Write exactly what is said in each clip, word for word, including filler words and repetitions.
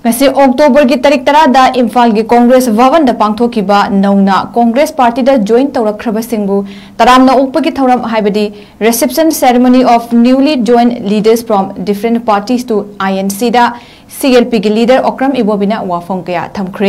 Ngasi October ki tarik tara da Imphal ki Congress Bhavan da pangthokiba nauna Congress Party da join tawrakraba singbu taramna ukpa ki thoram haibadi reception ceremony of newly joined leaders from different parties to I N C da C L P ki leader Okram Ibobina wafong kaya thamkhre.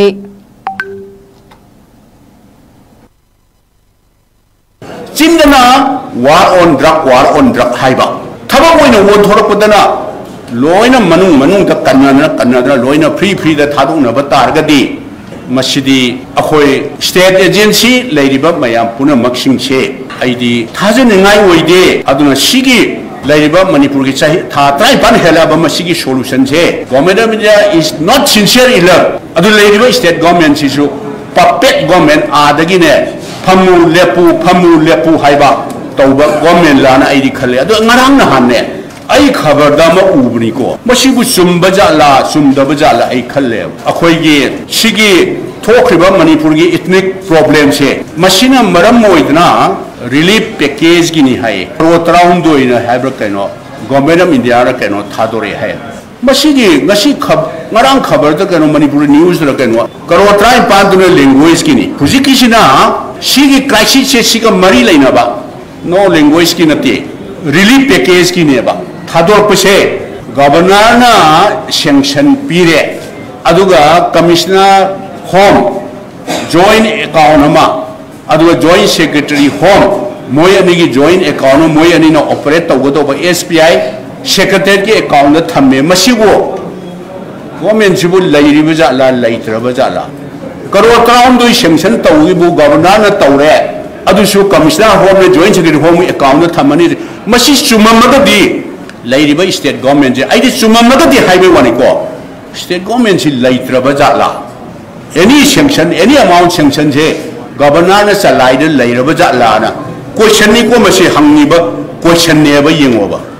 Chindana war on drug war on drug haiba thaba moina won thorakpadana loina manung manung da kannana kannana loina free free da thadungna ba targadi masidi akhoi state agency leiriba mayam puna maksing che aidi thajen ngai oide aduna sigi leiriba manipur ki chahi tha trai ban hela ba masigi solution che government of India is not sincere enough adu leiriba state government sisu puppet government adagi ne phamu lepu phamu lepu haiba tauba government lana aidi khale adu ngarang na hanne ai khabar da ma ubni ko masibu sumba jala sumda bajala ai khalle akhoi gi sigi thokriba manipur gi ethnic problem se masina maram moidna relief package gi ni hai ro traund doina habra kaino government of India ra kaino thadore hai masigi ngasi khab ngarang khabar da kaino manipur news ra kaino karo trai pa dune language gi ni hujiki sina sigi crisis se siga mari laina ba no language gi nati relief package gi ne ba thador pase governor na sanction pire aduga commissioner home joint account ama aduga joint secretary home moy ani gi joint account moy ani na operate tawgodo ba S B I secretary ki account da thamme masibo government sibu lairi baja la laitra baja la karo account do sanction tawgi bu governor na tawre adusu commissioner home joint secretary home account da thamani masi chumamaga di lairiba state government je aidi chumamaga di highway wani ko state government si laitraba jala any sanction any amount sanction je governor na salai de lairaba jala na question ni ko masi hangni ba question ne ba yengo ba